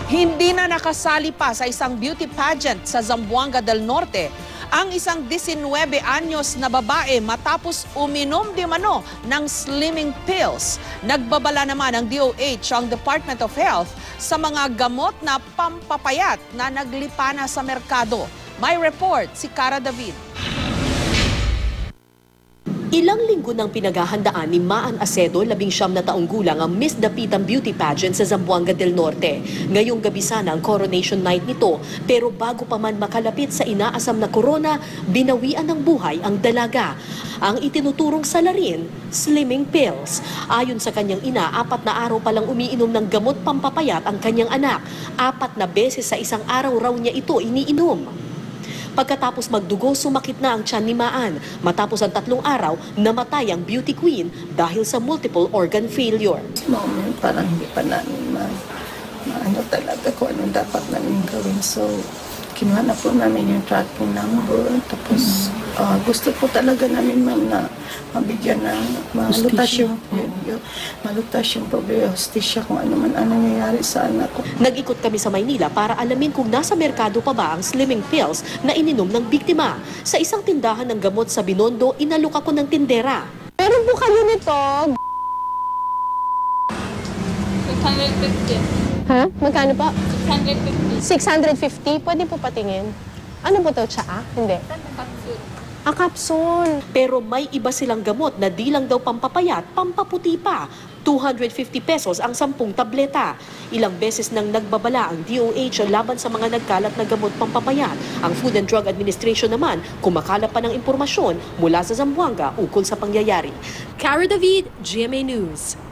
Hindi na nakasali pa sa isang beauty pageant sa Zamboanga del Norte ang isang 19 anyos na babae matapos uminom di mano ng slimming pills. Nagbabala naman ang DOH, ang Department of Health, sa mga gamot na pampapayat na naglipana sa merkado. May report si Cara David. Ilang linggo nang pinaghahandaan ni Maan Acedo, 19 na taong gulang, ang Miss Dapitan Beauty Pageant sa Zamboanga del Norte. Ngayong gabi sana ang coronation night nito, pero bago pa man makalapit sa inaasam na corona, binawian ng buhay ang dalaga. Ang itinuturong salarin, slimming pills. Ayon sa kanyang ina, 4 na araw pa lang umiinom ng gamot pampapayat ang kanyang anak. 4 na beses sa isang araw raw niya ito iniinom. Pagkatapos magdugo, sumakit na ang tiyan ni Maan. Matapos ang 3 araw, namatay ang beauty queen dahil sa multiple organ failure. Moment, parang hindi pa namin maano talaga kung anong dapat namin gawin. So, kinuha na po namin yung tracking number. Tapos, gusto po talaga namin na mabigyan ng malutas yung problema, hostisya kung ano man ang nangyayari sa anak ko. Nag-ikot kami sa Maynila para alamin kung nasa merkado pa ba ang slimming pills na ininom ng biktima. Sa isang tindahan ng gamot sa Binondo, inalok ako ng tindera. Meron po kayo nito. 650. Ha? Magkano po? 650. 650. Pwede po patingin. Ano po to? Tsaa? Hindi. Capsule. Capsule. Pero may iba silang gamot na di lang daw pampapayat, pampaputi pa. 250 pesos ang 10 tableta. Ilang beses nang nagbabala ang DOH laban sa mga nagkalat na gamot pampapayat. Ang Food and Drug Administration naman kumakalap pa ng impormasyon mula sa Zamboanga ukol sa pangyayari. Cara David, GMA News.